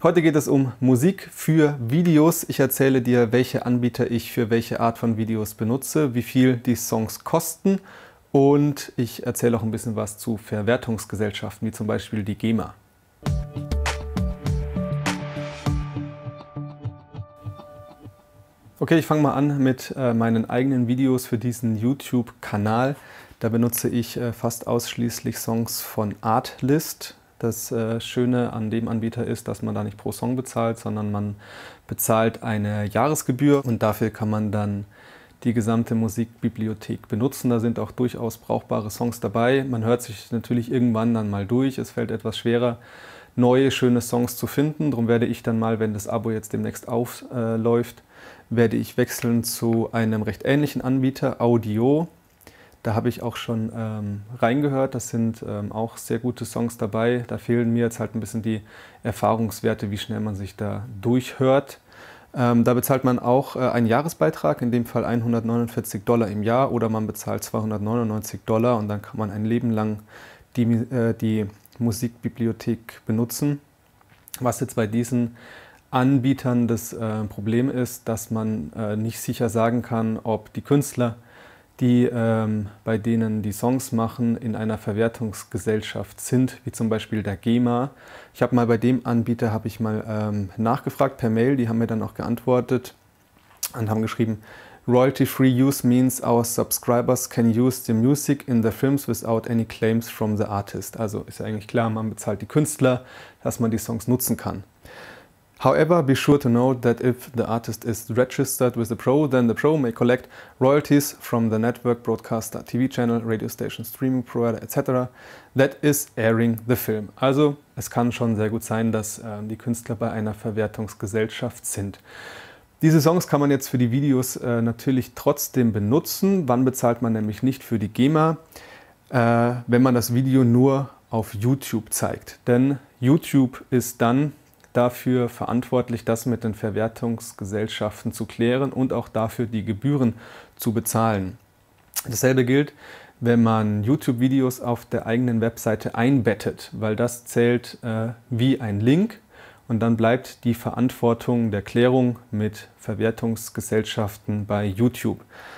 Heute geht es um Musik für Videos. Ich erzähle dir, welche Anbieter ich für welche Art von Videos benutze, wie viel die Songs kosten und ich erzähle auch ein bisschen was zu Verwertungsgesellschaften, wie zum Beispiel die GEMA. Okay, ich fange mal an mit meinen eigenen Videos für diesen YouTube-Kanal. Da benutze ich fast ausschließlich Songs von Artlist. Das Schöne an dem Anbieter ist, dass man da nicht pro Song bezahlt, sondern man bezahlt eine Jahresgebühr und dafür kann man dann die gesamte Musikbibliothek benutzen. Da sind auch durchaus brauchbare Songs dabei. Man hört sich natürlich irgendwann dann mal durch. Es fällt etwas schwerer, neue, schöne Songs zu finden. Darum werde ich dann mal, wenn das Abo jetzt demnächst aufläuft, werde ich wechseln zu einem recht ähnlichen Anbieter, Audio. Da habe ich auch schon reingehört, das sind auch sehr gute Songs dabei. Da fehlen mir jetzt halt ein bisschen die Erfahrungswerte, wie schnell man sich da durchhört. Da bezahlt man auch einen Jahresbeitrag, in dem Fall $149 im Jahr, oder man bezahlt $299 und dann kann man ein Leben lang die Musikbibliothek benutzen. Was jetzt bei diesen Anbietern das Problem ist, dass man nicht sicher sagen kann, ob die Künstler, die bei denen die Songs machen, in einer Verwertungsgesellschaft sind, wie zum Beispiel der GEMA. Ich habe mal bei dem Anbieter nachgefragt per Mail, die haben mir dann auch geantwortet und haben geschrieben, Royalty-free use means our subscribers can use the music in the films without any claims from the artist. Also ist ja eigentlich klar, man bezahlt die Künstler, dass man die Songs nutzen kann. However, be sure to note that if the artist is registered with the Pro, then the Pro may collect royalties from the network, broadcaster, TV channel, radio station, streaming provider, etc. that is airing the film. Also es kann schon sehr gut sein, dass die Künstler bei einer Verwertungsgesellschaft sind. Diese Songs kann man jetzt für die Videos natürlich trotzdem benutzen. Wann bezahlt man nämlich nicht für die GEMA? Wenn man das Video nur auf YouTube zeigt. Denn YouTube ist dann dafür verantwortlich, das mit den Verwertungsgesellschaften zu klären und auch dafür die Gebühren zu bezahlen. Dasselbe gilt, wenn man YouTube-Videos auf der eigenen Webseite einbettet, weil das zählt wie ein Link und dann bleibt die Verantwortung der Klärung mit Verwertungsgesellschaften bei YouTube.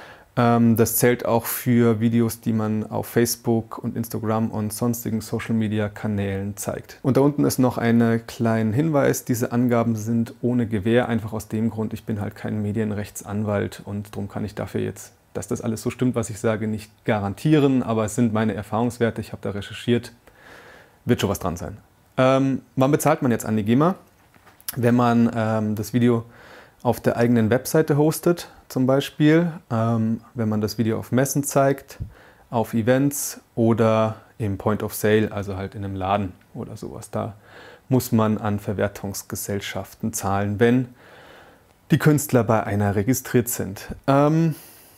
Das zählt auch für Videos, die man auf Facebook und Instagram und sonstigen Social-Media-Kanälen zeigt. Und da unten ist noch ein kleiner Hinweis, diese Angaben sind ohne Gewähr, einfach aus dem Grund, ich bin halt kein Medienrechtsanwalt und darum kann ich dafür jetzt, dass das alles so stimmt, was ich sage, nicht garantieren, aber es sind meine Erfahrungswerte, ich habe da recherchiert, wird schon was dran sein. Wann bezahlt man jetzt an die GEMA? Wenn man das Video auf der eigenen Webseite hostet, zum Beispiel, wenn man das Video auf Messen zeigt, auf Events oder im Point of Sale, also halt in einem Laden oder sowas. Da muss man an Verwertungsgesellschaften zahlen, wenn die Künstler bei einer registriert sind. Beim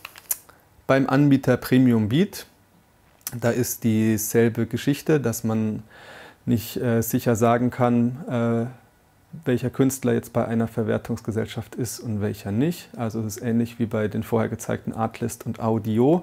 Anbieter Premium Beat, da ist dieselbe Geschichte, dass man nicht sicher sagen kann, welcher Künstler jetzt bei einer Verwertungsgesellschaft ist und welcher nicht. Also es ist ähnlich wie bei den vorher gezeigten Artlist und Audio.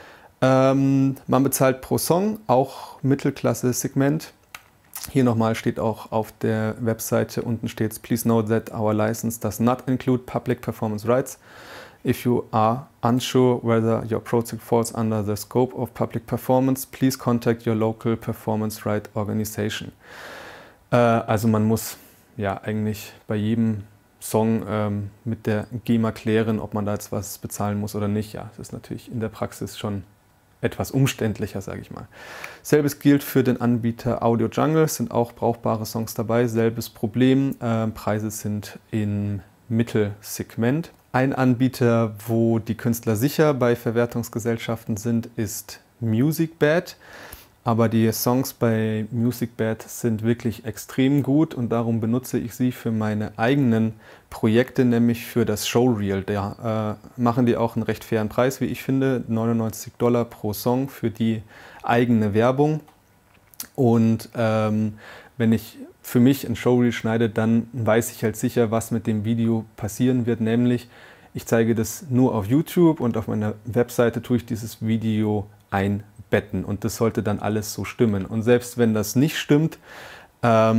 Man bezahlt pro Song, auch Mittelklasse-Segment. Hier nochmal steht auch auf der Webseite, unten steht es, please note that our license does not include public performance rights. If you are unsure whether your project falls under the scope of public performance, please contact your local performance right organization. Also man muss ja eigentlich bei jedem Song mit der GEMA klären, ob man da jetzt was bezahlen muss oder nicht. Ja, das ist natürlich in der Praxis schon etwas umständlicher, sage ich mal. Selbes gilt für den Anbieter Audio Jungle, sind auch brauchbare Songs dabei, selbes Problem, Preise sind im Mittelsegment. Ein Anbieter, wo die Künstler sicher bei Verwertungsgesellschaften sind, ist MusicBed. Aber die Songs bei MusicBed sind wirklich extrem gut und darum benutze ich sie für meine eigenen Projekte, nämlich für das Showreel. Da machen die auch einen recht fairen Preis, wie ich finde, $99 pro Song für die eigene Werbung. Und wenn ich für mich ein Showreel schneide, dann weiß ich halt sicher, was mit dem Video passieren wird, nämlich ich zeige das nur auf YouTube und auf meiner Webseite tue ich dieses Video einbetten und das sollte dann alles so stimmen. Und selbst wenn das nicht stimmt,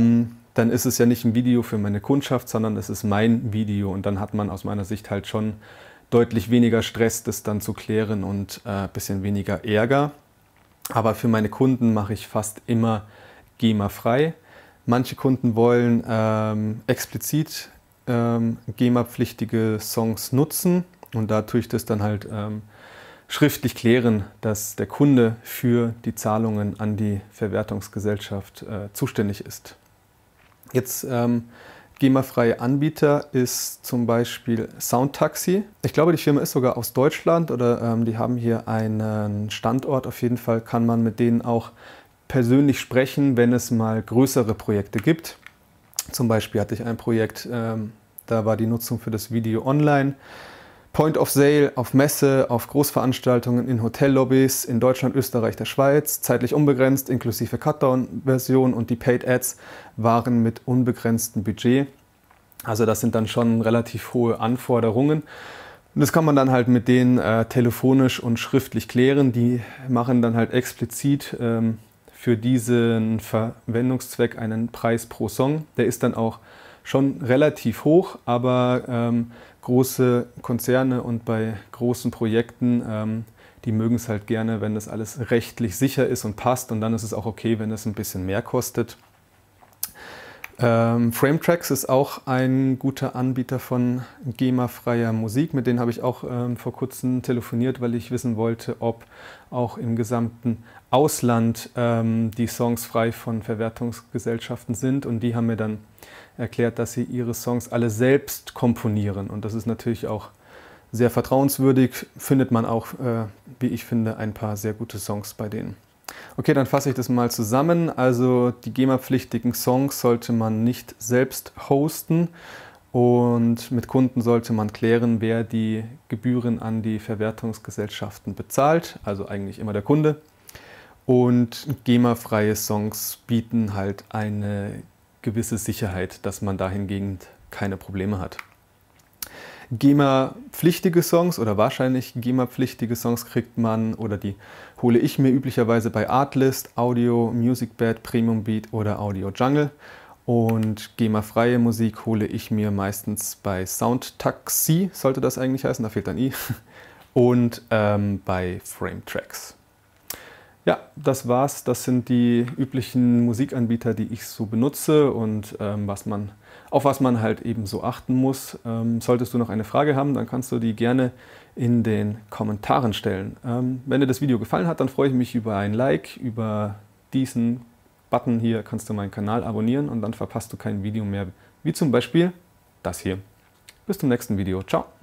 dann ist es ja nicht ein Video für meine Kundschaft, sondern es ist mein Video und dann hat man aus meiner Sicht halt schon deutlich weniger Stress, das dann zu klären und ein bisschen weniger Ärger. Aber für meine Kunden mache ich fast immer GEMA-frei. Manche Kunden wollen explizit GEMA-pflichtige Songs nutzen und da tue ich das dann halt schriftlich klären, dass der Kunde für die Zahlungen an die Verwertungsgesellschaft zuständig ist. Jetzt GEMA-freie Anbieter ist zum Beispiel Soundtaxi. Ich glaube, die Firma ist sogar aus Deutschland oder die haben hier einen Standort. Auf jeden Fall kann man mit denen auch persönlich sprechen, wenn es mal größere Projekte gibt. Zum Beispiel hatte ich ein Projekt, da war die Nutzung für das Video online. Point of Sale auf Messe, auf Großveranstaltungen, in Hotellobbys in Deutschland, Österreich, der Schweiz, zeitlich unbegrenzt, inklusive Cutdown-Version und die Paid Ads waren mit unbegrenztem Budget. Also das sind dann schon relativ hohe Anforderungen. Und das kann man dann halt mit denen telefonisch und schriftlich klären. Die machen dann halt explizit für diesen Verwendungszweck einen Preis pro Song. Der ist dann auch schon relativ hoch, aber große Konzerne und bei großen Projekten, die mögen es halt gerne, wenn das alles rechtlich sicher ist und passt, und dann ist es auch okay, wenn es ein bisschen mehr kostet. Frametracks ist auch ein guter Anbieter von GEMA-freier Musik. Mit denen habe ich auch vor kurzem telefoniert, weil ich wissen wollte, ob auch im gesamten Ausland die Songs frei von Verwertungsgesellschaften sind. Und die haben mir dann erklärt, dass sie ihre Songs alle selbst komponieren. Und das ist natürlich auch sehr vertrauenswürdig. Findet man auch, wie ich finde, ein paar sehr gute Songs bei denen. Okay, dann fasse ich das mal zusammen. Also die GEMA-pflichtigen Songs sollte man nicht selbst hosten und mit Kunden sollte man klären, wer die Gebühren an die Verwertungsgesellschaften bezahlt, also eigentlich immer der Kunde. Und GEMA-freie Songs bieten halt eine gewisse Sicherheit, dass man dahingehend keine Probleme hat. GEMA-pflichtige Songs oder wahrscheinlich GEMA-pflichtige Songs kriegt man oder die hole ich mir üblicherweise bei Artlist, Audio, Musicbed, Premium Beat oder Audio Jungle. Und GEMA-freie Musik hole ich mir meistens bei Soundtaxi, sollte das eigentlich heißen, da fehlt ein i, und bei Frametracks. Ja, das war's. Das sind die üblichen Musikanbieter, die ich so benutze und auf was man halt eben so achten muss. Solltest du noch eine Frage haben, dann kannst du die gerne in den Kommentaren stellen. Wenn dir das Video gefallen hat, dann freue ich mich über ein Like. Über diesen Button hier kannst du meinen Kanal abonnieren und dann verpasst du kein Video mehr, wie zum Beispiel das hier. Bis zum nächsten Video. Ciao!